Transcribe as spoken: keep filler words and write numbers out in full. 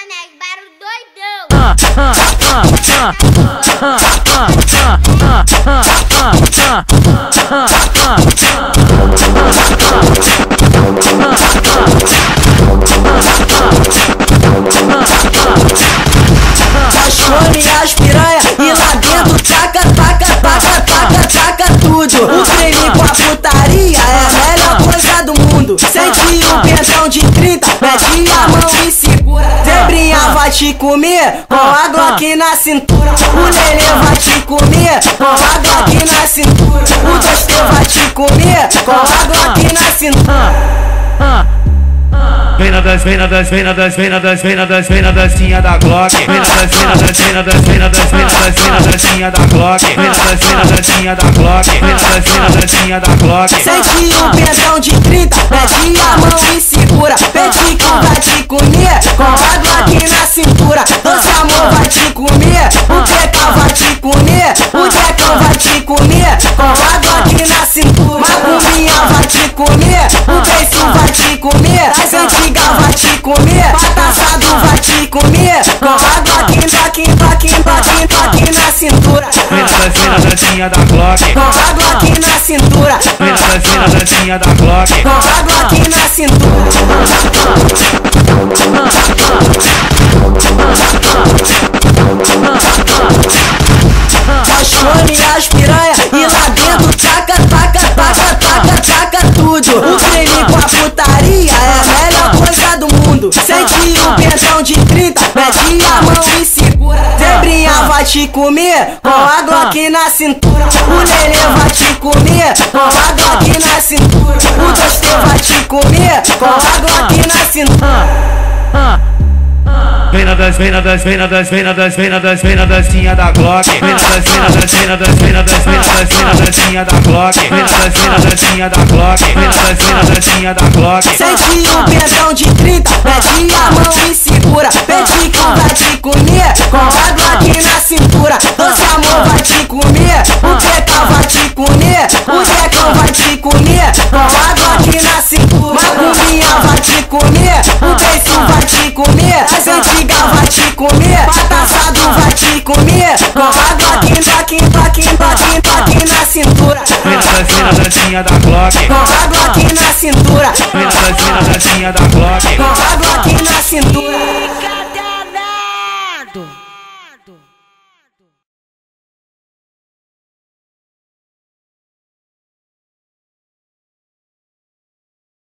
Boneco, barulho doidão. Cachorro e as piranha e lá dentro taca, taca, taca, taca, taca tudo. O creme com a putaria é a melhor coisa do mundo. Sente o pentão de trinta, mete a mão e segura. Zebrinha vai te comer com a Glock na cintura. O Lelê vai te comer com a Glock na cintura. O Doste vai te comer com a Glock na cintura. Vem na das, vem na das, vem na das, vem na das, vem na das, vem na dancinha da Glock. Vem na das, vem na das, vem na das, vem na das, vem na das, vem na dancinha da Glock. Vem na das, vem na dancinha da Glock. Vem na das, vem na dancinha da Glock. Sente o pentão de trinta, mete a mão e segura. Petico vai te comer com a Glock na cintura. Doce amor vai te comer, o Pecão vai te comer, o Decão vai te comer com a Glock na cintura. Macumbinha vai te comer, o beiço vai te comer, as antigas vai te comer, bataçado vai te comer com a Glock, Glock, Glock, Glock, Glock na cintura. Vem na das, vem na dancinha da Glock. Com a Glock na cintura. Vem na das, vem na dancinha da Glock. Com a Glock na cintura. Cachorro e as piranha e lá dentro taca, taca, taca, taca, taca tudo. O creme com a putaria é a melhor coisa do mundo. Sente o pentão de trinta, mete a mão e segura. Zebrinha vai te comer com a Glock na cintura. O Lelê vai te comer com a Glock na cintura. O Doste vai te comer com a Glock na cintura. Vem na das, vem na das, vem na das, vem na das, vem na das, vem na dancinha da Glock. Vem na das, vem na das, vem na das, vem na das, vem na das, vem na dancinha da Glock. Vem na das, vem na dancinha da Glock. Vem na das, vem na dancinha da Glock. Sente o pentão de trinta, mete a mão e segura. Petico vai te comer com a Glock na cintura. Doce amor vai te comer, o Pecão vai te comer, o Decão vai te comer com a Glock na cintura. Macumbinha vai te comer, o beiço vai te comer, as antigas vai te comer, bataçado vai te comer com a Glock, Glock, Glock, Glock, Glock na cintura. Vem na das, vem na dancinha da Glock. Com a Glock na cintura. Vem na das, vem na dancinha da Glock. Com a Glock na cintura.